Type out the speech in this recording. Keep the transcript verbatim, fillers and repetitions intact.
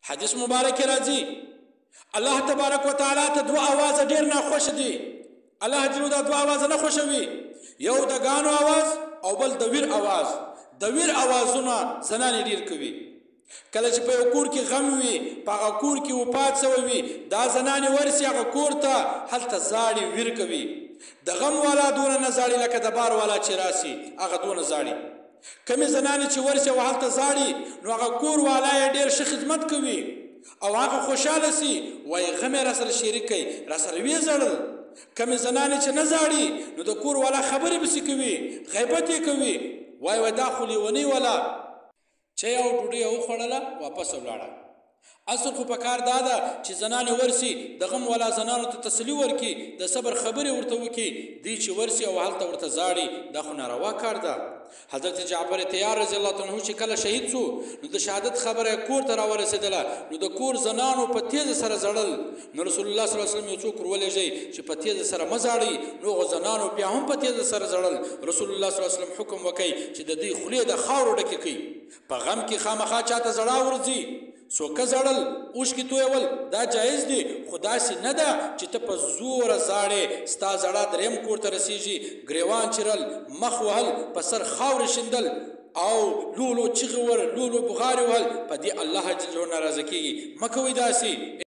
حدیث مبارک راځي الله تبارک وتعالى ته دوه اواز ډیر ناخوش دي. الله جل دا دوه اواز نه خوشوي، یو د غانو اواز او بل د ویر اواز. د ویر اوازونه زنانې ډیر کوي. کله چې په یو کور کې غم وي، په هغه کور کې وفات سوی وي، دا زنانې ورسي هغه کور ته، هلته زاړي ویر کوي. د غم والا دونه نه زاړي لکه د بار والا چې راسي، هغه دونه زاړي. کمې زنانې چې ورسي او هلته زاړي، نو هغه کور والا یې ډېر ښه خدمت کوي او هغه خوشحاله سي، وایي غم یې راسره شریک کوي، راسره ویې ژړل. کمې زنانې چې نه زاړي، نو د کور والا خبرې پسې کوي، غیبت یې کوي، وایي وایي دا خو لیونۍ والا چای او ډوډۍ یې وخوړله واپس ولاړه. اصل خو په کار دا ده چې زنانې ورسي د غم والا زنانو ته تسلي ورکړي، د صبر خبرې ورته وکړي. دوی چې ورسي او هلته ورته زاړي، دا خو ناروا کار ده. حضرت جعفر طیار رضی الله عنه چې کله شهید شو، نو د شهادت خبره کور ته راورسېدله، نو د کور زنانو په تیزه سره زړل. نو رسول الله صلی الله علیه وسلم یو څوک ورولېږئ چې په تیزه سره مه زاړئ. نو هغو زنانو بیا هم په تیزه سره زړل. رسول الله صلی الله علیه وسلم حکم وکړي چې د دوی خولې د خاورو ډکې کړي. په غم کې خامخا چاته زړه ورځي، څوکه زړل، اوښکې تویول دا جایز دي، خو داسې نه ده چې ته په زوره زاړې، ستا زړه درېیم کور ته رسېږي. ګریوان چیرل، مخ وهل، په سر خاورې شیندل او لولو چیغې ور، لولو بغارې وهل، په دې الله جل جلاله ناراضه کېږي. مه کوئ داسې.